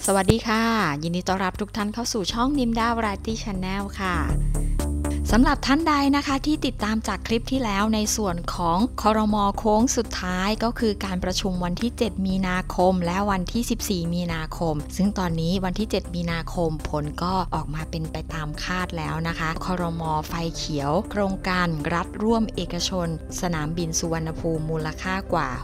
สวัสดีค่ะยินดีต้อนรับทุกท่านเข้าสู่ช่องนิมดาวไรตี้ชาแนลค่ะสำหรับท่านใดนะคะที่ติดตามจากคลิปที่แล้วในส่วนของครม.โค้งสุดท้ายก็คือการประชุมวันที่7มีนาคมและวันที่14มีนาคมซึ่งตอนนี้วันที่7มีนาคมผลก็ออกมาเป็นไปตามคาดแล้วนะคะครม.ไฟเขียวโครงการรัฐร่วมเอกชนสนามบินสุวรรณภูมิมูลค่ากว่า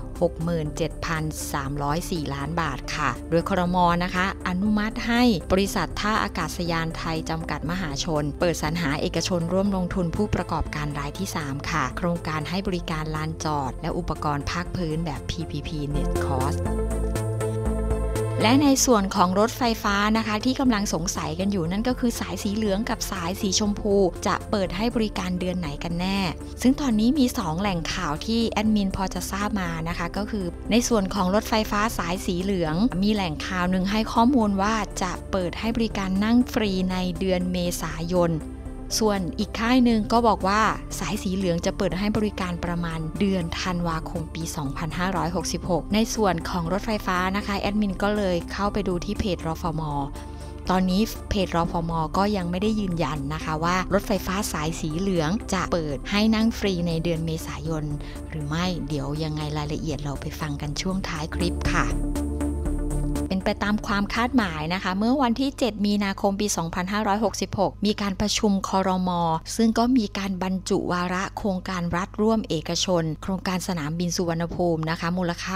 67,304 ล้านบาทค่ะโดยครม.นะคะอนุมัติให้บริษัทท่าอากาศยานไทยจำกัดมหาชนเปิดสรรหาเอกชนร่วมลงทุนผู้ประกอบการรายที่3ค่ะโครงการให้บริการลานจอดและอุปกรณ์ภาคพื้นแบบ PPP Net Cost และในส่วนของรถไฟฟ้านะคะที่กำลังสงสัยกันอยู่นั่นก็คือสายสีเหลืองกับสายสีชมพูจะเปิดให้บริการเดือนไหนกันแน่ซึ่งตอนนี้มี2แหล่งข่าวที่แอดมินพอจะทราบมานะคะก็คือในส่วนของรถไฟฟ้าสายสีเหลืองมีแหล่งข่าวหนึ่งให้ข้อมูลว่าจะเปิดให้บริการนั่งฟรีในเดือนเมษายนส่วนอีกค่ายหนึ่งก็บอกว่าสายสีเหลืองจะเปิดให้บริการประมาณเดือนธันวาคมปี2566ในส่วนของรถไฟฟ้านะคะแอดมินก็เลยเข้าไปดูที่เพจรฟม.ตอนนี้เพจรฟม.ก็ยังไม่ได้ยืนยันนะคะว่ารถไฟฟ้าสายสีเหลืองจะเปิดให้นั่งฟรีในเดือนเมษายนหรือไม่เดี๋ยวยังไงรายละเอียดเราไปฟังกันช่วงท้ายคลิปค่ะเป็นไปตามความคาดหมายนะคะเมื่อวันที่7มีนาคมปี2566มีการประชุมครม.ซึ่งก็มีการบรรจุวาระโครงการรัฐร่วมเอกชนโครงการสนามบินสุวรรณภูมินะคะมูลค่า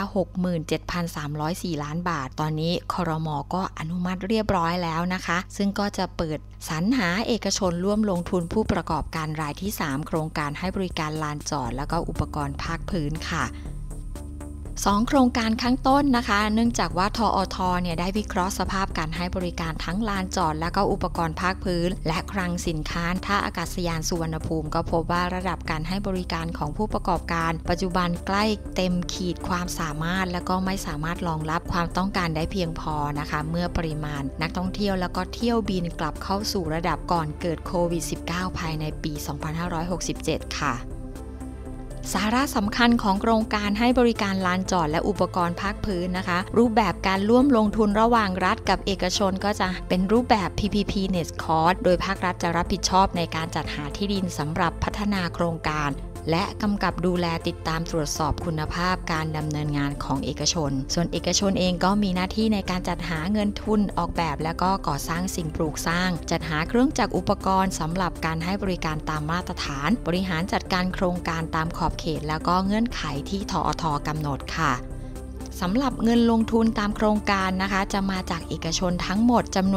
67,304 ล้านบาทตอนนี้ครม.ก็อนุมัติเรียบร้อยแล้วนะคะซึ่งก็จะเปิดสรรหาเอกชนร่วมลงทุนผู้ประกอบการรายที่3โครงการให้บริการลานจอดแล้วก็อุปกรณ์ภาคพื้นค่ะ2โครงการข้างต้นนะคะเนื่องจากว่าทอท.เนี่ยได้วิเคราะห์สภาพการให้บริการทั้งลานจอดและก็อุปกรณ์ภาคพื้นและคลังสินค้าท่าอากาศยานสุวรรณภูมิก็พบว่าระดับการให้บริการของผู้ประกอบการปัจจุบันใกล้เต็มขีดความสามารถและก็ไม่สามารถรองรับความต้องการได้เพียงพอนะคะเมื่อปริมาณนักท่องเที่ยวแล้วก็เที่ยวบินกลับเข้าสู่ระดับก่อนเกิดโควิด -19 ภายในปี 2567 ค่ะสาระสำคัญของโครงการให้บริการลานจอดและอุปกรณ์ภาคพื้นนะคะรูปแบบการร่วมลงทุนระหว่างรัฐกับเอกชนก็จะเป็นรูปแบบ PPP Net Cost โดยภาครัฐจะรับผิดชอบในการจัดหาที่ดินสำหรับพัฒนาโครงการและกำกับดูแลติดตามตรวจสอบคุณภาพการดำเนินงานของเอกชนส่วนเอกชนเองก็มีหน้าที่ในการจัดหาเงินทุนออกแบบและก็ก่อสร้างสิ่งปลูกสร้างจัดหาเครื่องจักรอุปกรณ์สำหรับการให้บริการตามมาตรฐานบริหารจัดการโครงการตามขอบเขตแล้วก็เงื่อนไขที่ทอท.กำหนดค่ะสำหรับเงินลงทุนตามโครงการนะคะจะมาจากเอกชนทั้งหมดจำนวน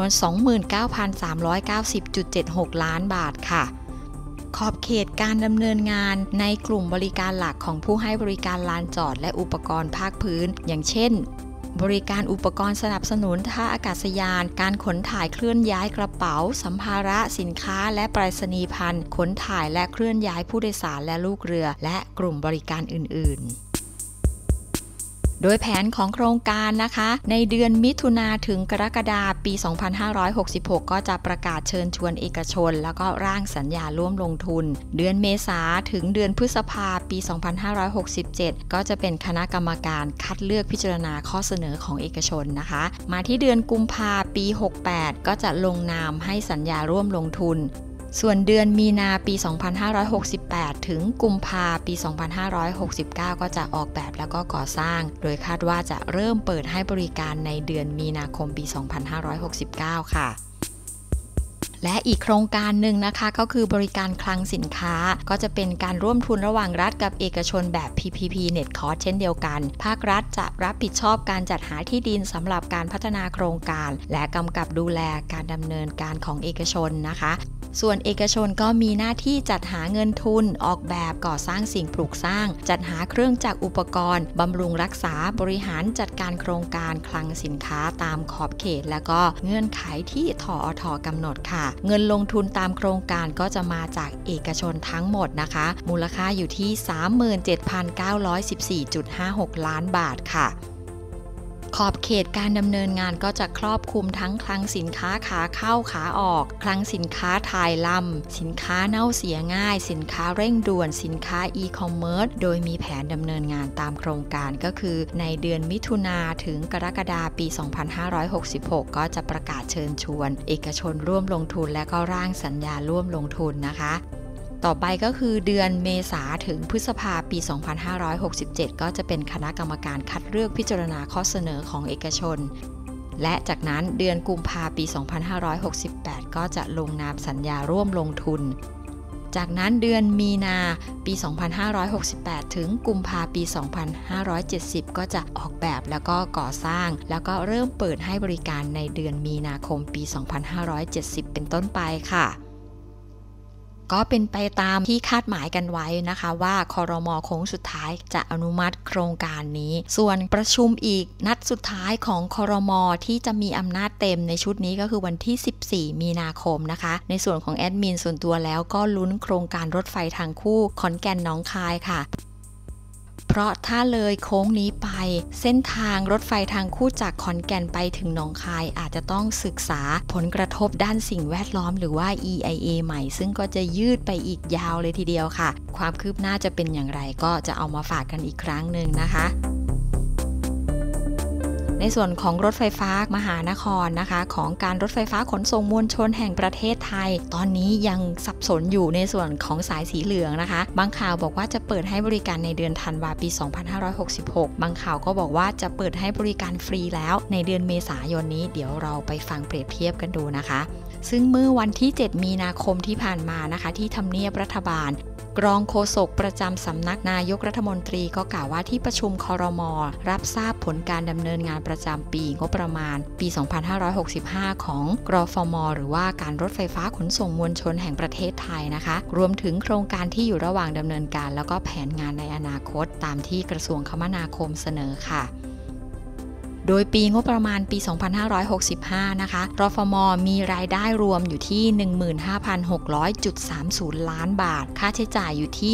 29,390.76 ล้านบาทค่ะขอบเขตการดำเนินงานในกลุ่มบริการหลักของผู้ให้บริการลานจอดและอุปกรณ์ภาคพื้นอย่างเช่นบริการอุปกรณ์สนับสนุนท่าอากาศยานการขนถ่ายเคลื่อนย้ายกระเป๋าสัมภาระสินค้าและไปรษณีย์ภัณฑ์ขนถ่ายและเคลื่อนย้ายผู้โดยสารและลูกเรือและกลุ่มบริการอื่นๆโดยแผนของโครงการนะคะในเดือนมิถุนาถึงกรกฎาคมปี 2566 ก็จะประกาศเชิญชวนเอกชนแล้วก็ร่างสัญญาร่วมลงทุนเดือนเมษาถึงเดือนพฤษภาปี 2567 ก็จะเป็นคณะกรรมการคัดเลือกพิจารณาข้อเสนอของเอกชนนะคะมาที่เดือนกุมภาปี 68 ก็จะลงนามให้สัญญาร่วมลงทุนส่วนเดือนมีนาปี 2568 ถึงกุมภาปี 2569 ก็จะออกแบบแล้วก็ก่อสร้างโดยคาดว่าจะเริ่มเปิดให้บริการในเดือนมีนาคมปี 2569 ค่ะและอีกโครงการหนึ่งนะคะก็คือบริการคลังสินค้าก็จะเป็นการร่วมทุนระหว่างรัฐกับเอกชนแบบ PPP Net Cost เช่นเดียวกันภาครัฐจะรับผิดชอบการจัดหาที่ดินสำหรับการพัฒนาโครงการและกำกับดูแลการดำเนินการของเอกชนนะคะส่วนเอกชนก็มีหน้าที่จัดหาเงินทุนออกแบบก่อสร้างสิ่งปลูกสร้างจัดหาเครื่องจักรอุปกรณ์บำรุงรักษาบริหารจัดการโครงการคลังสินค้าตามขอบเขตและก็เงื่อนไขที่ทอท.กำหนดค่ะเงินลงทุนตามโครงการก็จะมาจากเอกชนทั้งหมดนะคะมูลค่าอยู่ที่ 37,914.56 ล้านบาทค่ะขอบเขตการดำเนินงานก็จะครอบคลุมทั้งคลังสินค้าขาเข้าขาออกคลังสินค้าถ่ายลำสินค้าเน่าเสียง่ายสินค้าเร่งด่วนสินค้าอีคอมเมิร์ซโดยมีแผนดำเนินงานตามโครงการก็คือในเดือนมิถุนาถึงกรกฎาคมปี 2566 ก็จะประกาศเชิญชวนเอกชนร่วมลงทุนและก็ร่างสัญญาร่วมลงทุนนะคะต่อไปก็คือเดือนเมษาถึงพฤษภาปี 2567 ก็จะเป็นคณะกรรมการคัดเลือกพิจารณาข้อเสนอของเอกชนและจากนั้นเดือนกุมภาพันธ์ปี 2568 ก็จะลงนามสัญญาร่วมลงทุนจากนั้นเดือนมีนาปี 2568 ถึงกุมภาพันธ์ปี 2570 ก็จะออกแบบแล้วก็ก่อสร้างแล้วก็เริ่มเปิดให้บริการในเดือนมีนาคมปี 2570 เป็นต้นไปค่ะก็เป็นไปตามที่คาดหมายกันไว้นะคะว่าครม.โค้งสุดท้ายจะอนุมัติโครงการนี้ส่วนประชุมอีกนัดสุดท้ายของครม.ที่จะมีอำนาจเต็มในชุดนี้ก็คือวันที่ 14 มีนาคมนะคะในส่วนของแอดมินส่วนตัวแล้วก็ลุ้นโครงการรถไฟทางคู่ขอนแก่นหนองคายค่ะเพราะถ้าเลยโค้งนี้ไปเส้นทางรถไฟทางคู่จากขอนแก่นไปถึงหนองคายอาจจะต้องศึกษาผลกระทบด้านสิ่งแวดล้อมหรือว่า EIA ใหม่ซึ่งก็จะยืดไปอีกยาวเลยทีเดียวค่ะความคืบหน้าจะเป็นอย่างไรก็จะเอามาฝากกันอีกครั้งหนึ่งนะคะในส่วนของรถไฟฟ้ามหานครนะคะของการรถไฟฟ้าขนส่งมวลชนแห่งประเทศไทยตอนนี้ยังสับสนอยู่ในส่วนของสายสีเหลืองนะคะบางข่าวบอกว่าจะเปิดให้บริการในเดือนธันวาคมปี 2566 บางข่าวก็บอกว่าจะเปิดให้บริการฟรีแล้วในเดือนเมษายนนี้เดี๋ยวเราไปฟังเปรียบเทียบกันดูนะคะซึ่งเมื่อวันที่ 7 มีนาคมที่ผ่านมานะคะที่ทำเนียบรัฐบาลรองโฆษกประจำสำนักนายกรัฐมนตรีก็กล่าวว่าที่ประชุมครม.รับทราบผลการดำเนินงานประจำปีงบประมาณปี 2565 ของกรฟม.หรือว่าการรถไฟฟ้าขนส่งมวลชนแห่งประเทศไทยนะคะรวมถึงโครงการที่อยู่ระหว่างดำเนินการแล้วก็แผนงานในอนาคตตามที่กระทรวงคมนาคมเสนอค่ะโดยปีงบประมาณปี 2565 นะคะรฟม.มีรายได้รวมอยู่ที่ 15,600.30 ล้านบาทค่าใช้จ่ายอยู่ที่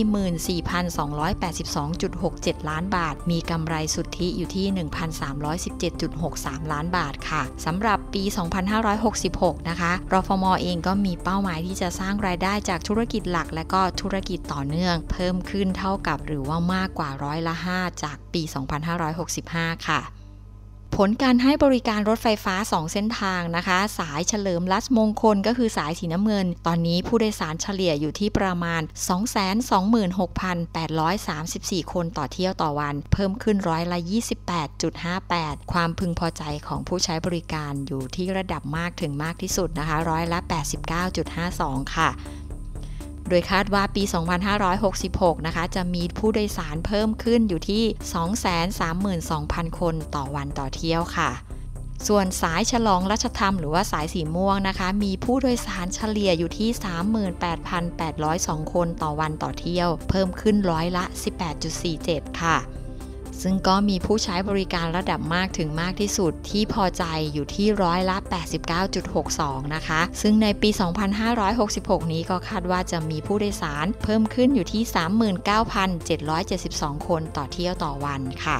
14,282.67 ล้านบาทมีกำไรสุทธิอยู่ที่ 1,317.63 ล้านบาทค่ะสำหรับปี 2566 นะคะรฟม.เองก็มีเป้าหมายที่จะสร้างรายได้จากธุรกิจหลักและก็ธุรกิจต่อเนื่องเพิ่มขึ้นเท่ากับหรือว่ามากกว่า5%จากปี 2565 ค่ะผลการให้บริการรถไฟฟ้า2เส้นทางนะคะสายเฉลิมรัชมงคลก็คือสายสีน้ำเงินตอนนี้ผู้โดยสารเฉลี่ยอยู่ที่ประมาณ 226,834 คนต่อเที่ยวต่อวันเพิ่มขึ้น28.58%ความพึงพอใจของผู้ใช้บริการอยู่ที่ระดับมากถึงมากที่สุดนะคะ89.52%ค่ะโดยคาดว่าปี 2566 นะคะจะมีผู้โดยสารเพิ่มขึ้นอยู่ที่ 232,000 คนต่อวันต่อเที่ยวค่ะส่วนสายฉลองรัชธรรมหรือว่าสายสีม่วงนะคะมีผู้โดยสารเฉลี่ยอยู่ที่ 38,802 คนต่อวันต่อเที่ยวเพิ่มขึ้น18.47%ค่ะซึ่งก็มีผู้ใช้บริการระดับมากถึงมากที่สุดที่พอใจอยู่ที่89.62%นะคะซึ่งในปี 2566 นี้ก็คาดว่าจะมีผู้โดยสารเพิ่มขึ้นอยู่ที่ 39,772 คนต่อเที่ยวต่อวันค่ะ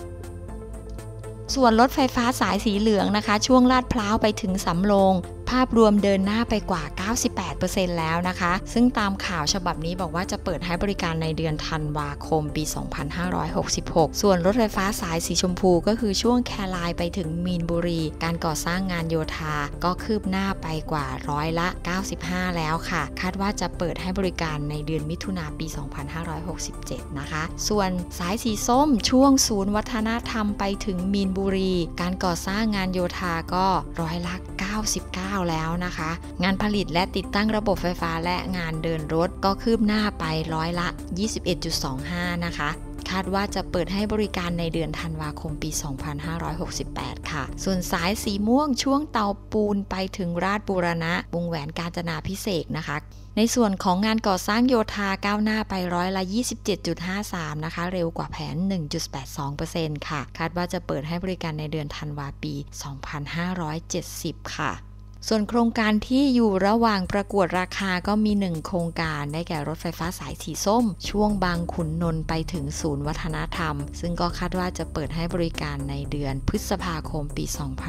ส่วนรถไฟฟ้าสายสีเหลืองนะคะช่วงลาดพร้าวไปถึงสำโรงภาพรวมเดินหน้าไปกว่า 98% แล้วนะคะซึ่งตามข่าวฉบับนี้บอกว่าจะเปิดให้บริการในเดือนธันวาคมปี 2566 ส่วนรถไฟฟ้าสายสีชมพูก็คือช่วงแครายไปถึงมีนบุรีการก่อสร้างงานโยธาก็คืบหน้าไปกว่า95%แล้วค่ะคาดว่าจะเปิดให้บริการในเดือนมิถุนายนปี 2567 นะคะส่วนสายสีส้มช่วงศูนย์วัฒนธรรมไปถึงมีนบุรีการก่อสร้างงานโยธาก็99%แล้วนะคะงานผลิตและติดตั้งระบบไฟฟ้าและงานเดินรถก็คืบหน้าไป21.25%นะคะคาดว่าจะเปิดให้บริการในเดือนธันวาคมปี 2568 ค่ะส่วนสายสีม่วงช่วงเตาปูนไปถึงราชบูรณะวงแหวนกาญจนาภิเษกนะคะในส่วนของงานก่อสร้างโยธาก้าวหน้าไป27.53%นะคะเร็วกว่าแผน 1.82% ค่ะคาดว่าจะเปิดให้บริการในเดือนธันวาคมปี 2570 ค่ะส่วนโครงการที่อยู่ระหว่างประกวดราคาก็มี1โครงการได้แก่รถไฟฟ้าสายสีส้มช่วงบางขุนนนท์ไปถึงศูนย์วัฒนธรรมซึ่งก็คาดว่าจะเปิดให้บริการในเดือนพฤษภาคมปี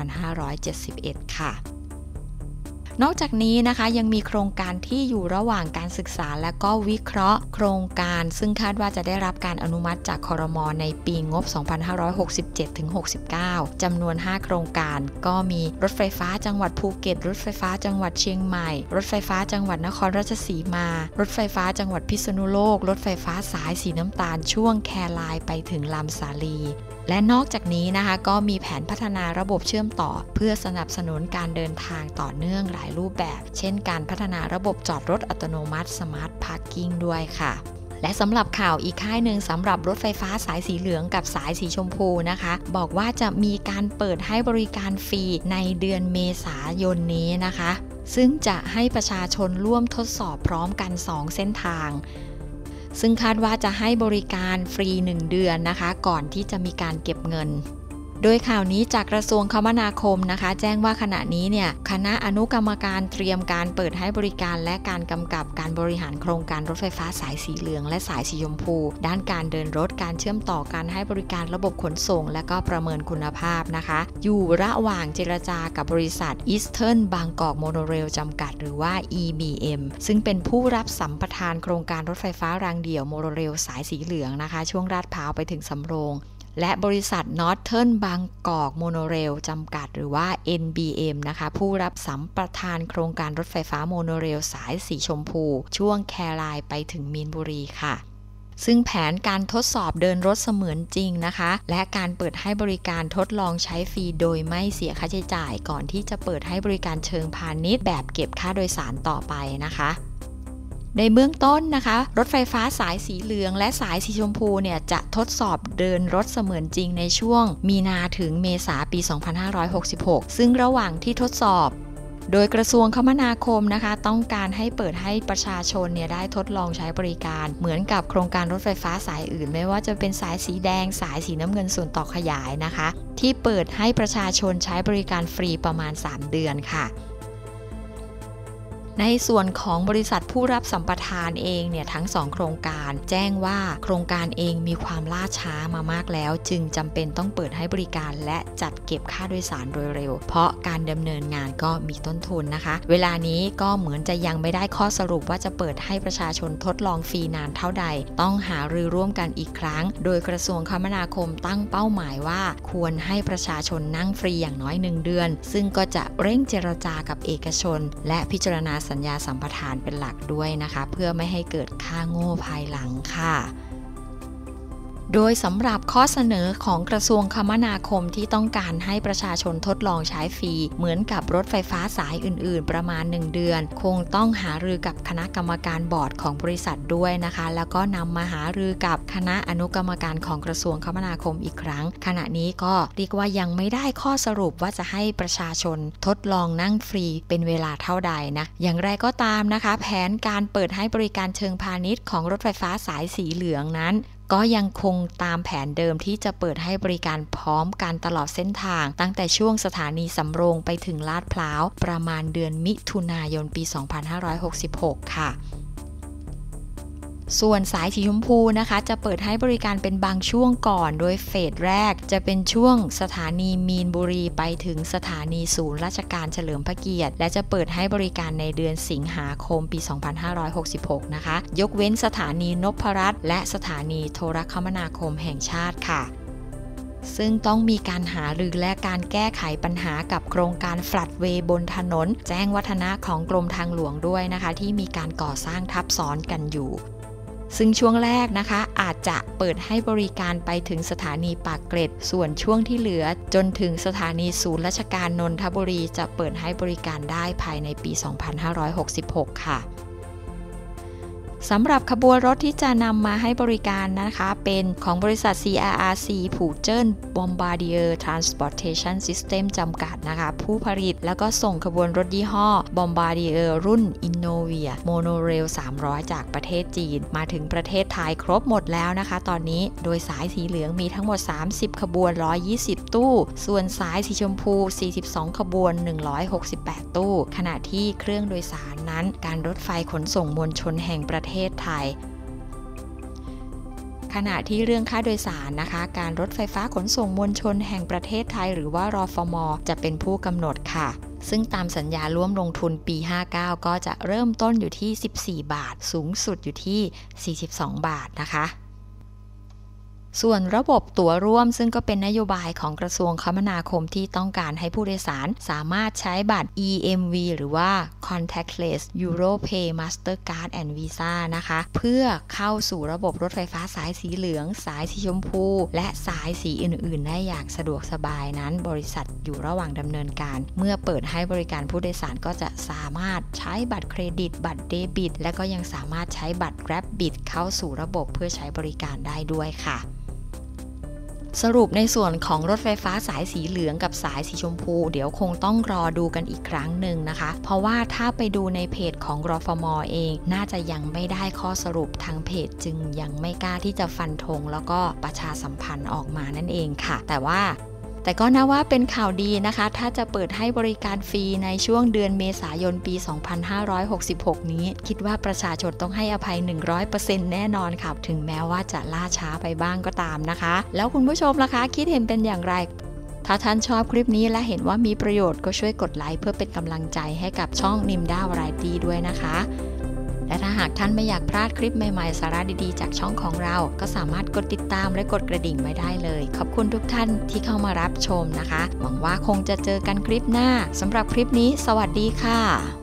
2571 ค่ะนอกจากนี้นะคะยังมีโครงการที่อยู่ระหว่างการศึกษาและก็วิเคราะห์โครงการซึ่งคาดว่าจะได้รับการอนุมัติจากครม.ในปีงบ 2567-69 จำนวน 5 โครงการก็มีรถไฟฟ้าจังหวัดภูเก็ตรถไฟฟ้าจังหวัดเชียงใหม่รถไฟฟ้าจังหวัดนครราชสีมารถไฟฟ้าจังหวัดพิษณุโลกรถไฟฟ้าสายสีน้ำตาลช่วงแคไลน์ไปถึงลำสาลีและนอกจากนี้นะคะก็มีแผนพัฒนาระบบเชื่อมต่อเพื่อสนับสนุนการเดินทางต่อเนื่องหลายรูปแบบเช่นการพัฒนาระบบจอดรถอัตโนมัติ Smart Parking ด้วยค่ะและสำหรับข่าวอีกค่ายหนึ่งสำหรับรถไฟฟ้าสายสีเหลืองกับสายสีชมพูนะคะบอกว่าจะมีการเปิดให้บริการฟรีในเดือนเมษายนนี้นะคะซึ่งจะให้ประชาชนร่วมทดสอบพร้อมกัน2เส้นทางซึ่งคาดว่าจะให้บริการฟรี1เดือนนะคะก่อนที่จะมีการเก็บเงินโดยข่าวนี้จากกระทรวงคมนาคมนะคะแจ้งว่าขณะนี้เนี่ยคณะอนุกรรมการเตรียมการเปิดให้บริการและการกำกับการบริหารโครงการรถไฟฟ้าสายสีเหลืองและสายสีชมพูด้านการเดินรถการเชื่อมต่อการให้บริการระบบขนส่งและก็ประเมินคุณภาพนะคะอยู่ระหว่างเจรจากับบริษัท Eastern Bangkok Monorail จำกัดหรือว่า EBM ซึ่งเป็นผู้รับสัมปทานโครงการรถไฟฟ้ารางเดี่ยวโมโนเรลสายสีเหลืองนะคะช่วงลาดพร้าวไปถึงสำโรงและบริษัท Northern Bangkok Monorail จำกัดหรือว่า NBM นะคะผู้รับสัมปทานโครงการรถไฟฟ้าโมโนเรลสายสีชมพูช่วงแคไลน์ไปถึงมีนบุรีค่ะซึ่งแผนการทดสอบเดินรถเสมือนจริงนะคะและการเปิดให้บริการทดลองใช้ฟรีโดยไม่เสียค่าใช้จ่ายก่อนที่จะเปิดให้บริการเชิงพาณิชย์แบบเก็บค่าโดยสารต่อไปนะคะในเบื้องต้นนะคะรถไฟฟ้าสายสีเหลืองและสายสีชมพูเนี่ยจะทดสอบเดินรถเสมือนจริงในช่วงมีนาถึงเมษาปี 2566 ซึ่งระหว่างที่ทดสอบโดยกระทรวงคมนาคมนะคะต้องการให้เปิดให้ประชาชนเนี่ยได้ทดลองใช้บริการเหมือนกับโครงการรถไฟฟ้าสายอื่นไม่ว่าจะเป็นสายสีแดงสายสีน้ำเงินส่วนต่อขยายนะคะที่เปิดให้ประชาชนใช้บริการฟรีประมาณ3เดือนค่ะในส่วนของบริษัทผู้รับสัมปทานเองเนี่ยทั้ง2โครงการแจ้งว่าโครงการเองมีความล่าช้ามามากแล้วจึงจำเป็นต้องเปิดให้บริการและจัดเก็บค่าโดยสารโดยเร็วเพราะการดำเนินงานก็มีต้นทุนนะคะเวลานี้ก็เหมือนจะยังไม่ได้ข้อสรุปว่าจะเปิดให้ประชาชนทดลองฟรีนานเท่าใดต้องหารือร่วมกันอีกครั้งโดยกระทรวงคมนาคมตั้งเป้าหมายว่าควรให้ประชาชนนั่งฟรีอย่างน้อย1เดือนซึ่งก็จะเร่งเจรจากับเอกชนและพิจารณาสัญญาสัมปทานเป็นหลักด้วยนะคะเพื่อไม่ให้เกิดค่าโง่ภายหลังค่ะโดยสำหรับข้อเสนอของกระทรวงคมนาคมที่ต้องการให้ประชาชนทดลองใช้ฟรีเหมือนกับรถไฟฟ้าสายอื่นๆประมาณ1เดือนคงต้องหารือกับคณะกรรมการบอร์ดของบริษัทด้วยนะคะแล้วก็นำมาหารือกับคณะอนุกรรมการของกระทรวงคมนาคมอีกครั้งขณะนี้ก็เรียกว่ายังไม่ได้ข้อสรุปว่าจะให้ประชาชนทดลองนั่งฟรีเป็นเวลาเท่าใดนะอย่างไรก็ตามนะคะแผนการเปิดให้บริการเชิงพาณิชย์ของรถไฟฟ้าสายสีเหลืองนั้นก็ยังคงตามแผนเดิมที่จะเปิดให้บริการพร้อมกันตลอดเส้นทางตั้งแต่ช่วงสถานีสำโรงไปถึงลาดพร้าวประมาณเดือนมิถุนายนปี 2566 ค่ะส่วนสายสีชมพูนะคะจะเปิดให้บริการเป็นบางช่วงก่อนโดยเฟสแรกจะเป็นช่วงสถานีมีนบุรีไปถึงสถานีศูนย์ราชการเฉลิมพระเกียรติและจะเปิดให้บริการในเดือนสิงหาคมปี 2566 นะคะยกเว้นสถานีนพรัตน์และสถานีโทรคมนาคมแห่งชาติค่ะซึ่งต้องมีการหารือและการแก้ไขปัญหากับโครงการฟลัดเวย์บนถนนแจ้งวัฒนะของกรมทางหลวงด้วยนะคะที่มีการก่อสร้างทับซ้อนกันอยู่ซึ่งช่วงแรกนะคะอาจจะเปิดให้บริการไปถึงสถานีปากเกร็ดส่วนช่วงที่เหลือจนถึงสถานีศูนย์ราชการนนทบุรีจะเปิดให้บริการได้ภายในปี 2566 ค่ะสำหรับขบวนรถที่จะนำมาให้บริการนะคะเป็นของบริษัท CRRC Puchen Bombardier Transportation System จำกัดนะคะผู้ผลิตแล้วก็ส่งขบวนรถยี่ห้อ Bombardier รุ่น Innovia Monorail 300 จากประเทศจีนมาถึงประเทศไทยครบหมดแล้วนะคะตอนนี้โดยสายสีเหลืองมีทั้งหมด30ขบวน120ตู้ส่วนสายสีชมพู42ขบวน168ตู้ขณะที่เครื่องโดยสารนั้นการรถไฟขนส่งมวลชนแห่งประเทศไทยขณะที่เรื่องค่าโดยสารนะคะการรถไฟฟ้าขนส่งมวลชนแห่งประเทศไทยหรือว่ารฟม.จะเป็นผู้กำหนดค่ะซึ่งตามสัญญาร่วมลงทุนปี 59 ก็จะเริ่มต้นอยู่ที่14 บาทสูงสุดอยู่ที่42 บาทนะคะส่วนระบบตั๋วร่วมซึ่งก็เป็นนโยบายของกระทรวงคมนาคมที่ต้องการให้ผู้โดยสารสามารถใช้บัตร EMV หรือว่า Contactless Europay Mastercard and Visa นะคะเพื่อเข้าสู่ระบบรถไฟฟ้าสายสีเหลืองสายสีชมพูและสายสีอื่นๆได้อย่างสะดวกสบายนั้นบริษัทอยู่ระหว่างดำเนินการเมื่อเปิดให้บริการผู้โดยสารก็จะสามารถใช้บัตรเครดิตบัตรเดบิตและก็ยังสามารถใช้บัตร Rabbit เข้าสู่ระบบเพื่อใช้บริการได้ด้วยค่ะสรุปในส่วนของรถไฟฟ้าสายสีเหลืองกับสายสีชมพูเดี๋ยวคงต้องรอดูกันอีกครั้งหนึ่งนะคะเพราะว่าถ้าไปดูในเพจของรฟม.เองน่าจะยังไม่ได้ข้อสรุปทางเพจจึงยังไม่กล้าที่จะฟันธงแล้วก็ประชาสัมพันธ์ออกมานั่นเองค่ะแต่ก็นับว่าเป็นข่าวดีนะคะถ้าจะเปิดให้บริการฟรีในช่วงเดือนเมษายนปี 2566 นี้คิดว่าประชาชนต้องให้อภัย 100% แน่นอนค่ะถึงแม้ว่าจะล่าช้าไปบ้างก็ตามนะคะแล้วคุณผู้ชมล่ะคะคิดเห็นเป็นอย่างไรถ้าท่านชอบคลิปนี้และเห็นว่ามีประโยชน์ก็ช่วยกดไลค์เพื่อเป็นกำลังใจให้กับช่องนิมด้าวาไรตี้ด้วยนะคะและถ้าหากท่านไม่อยากพลาดคลิปใหม่ๆสาระดีๆจากช่องของเราก็สามารถกดติดตามและกดกระดิ่งไว้ได้เลยขอบคุณทุกท่านที่เข้ามารับชมนะคะหวังว่าคงจะเจอกันคลิปหน้าสำหรับคลิปนี้สวัสดีค่ะ